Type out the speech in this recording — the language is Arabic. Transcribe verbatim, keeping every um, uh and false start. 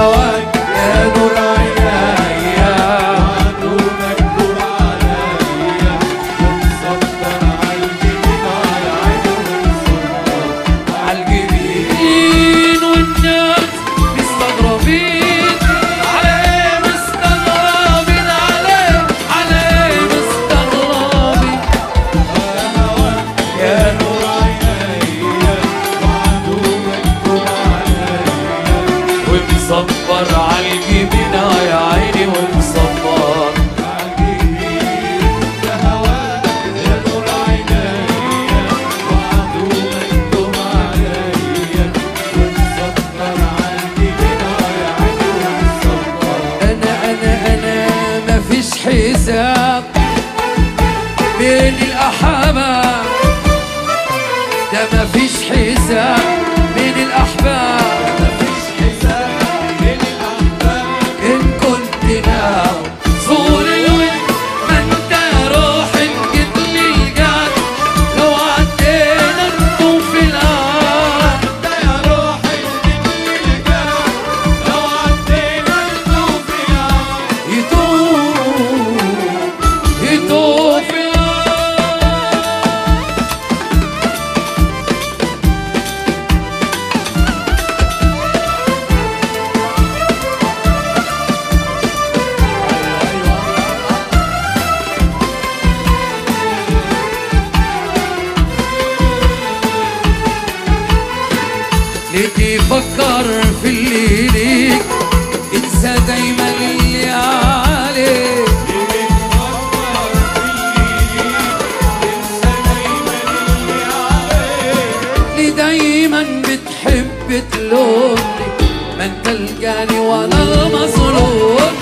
هواك يا نور عينيا، وعدو مكتوب عليا، ومسطر عالجبين على عيني، ومسطر عالجبين، والناس مستغربين عليه، مستغربين عليه، عليه مستغربين. هواك يا نور عينيا، وعدو مكتوب عليا، ومصبر عالجبين يا عيني، ومصبر عالجبين. يا هواك يا نور عينيا، وعدو مكتوب عليا، ومصبر عالجبين يا عيني، ومصبر. انا انا انا مفيش حساب بين الاحباب، ده مفيش حساب بين الاحباب، مفيش حساب بين الاحباب. ان كنت ناوي صور الود، ما انت روحي جيت لي الجد، لو عدينا نطوف الارض. انت يا روحي جيت لي الجد، لو عدينا نطوف الارض. يطوف يطوف الارض. ليه تفكر في اللي ليك، انسى دايما اللي عليك. ليه تفكر في اللي ليك، انسى دايما اللي عليك. ليه دايما بتحب تلومني، ما انت الجاني وانا المظلوم.